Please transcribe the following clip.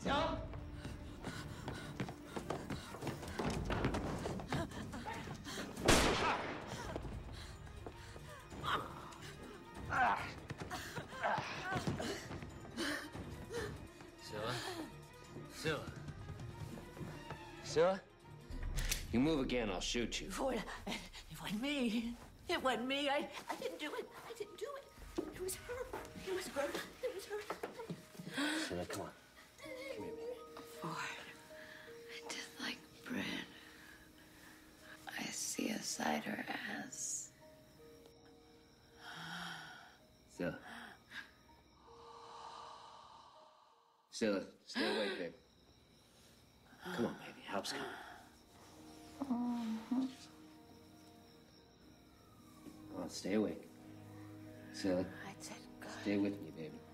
Tom? Scylla? Scylla? Scylla? You move again, I'll shoot you. It wasn't me. It wasn't me. I didn't do it. I didn't do it. It was her. It was her. It was her. Scylla, come on. Come here, baby. Ford, I did like bread. I see a cider as. Scylla. Scylla, stay awake, babe. Come on, baby. Help's coming. Come on, stay awake. Scylla, I said, God. stay with me, baby.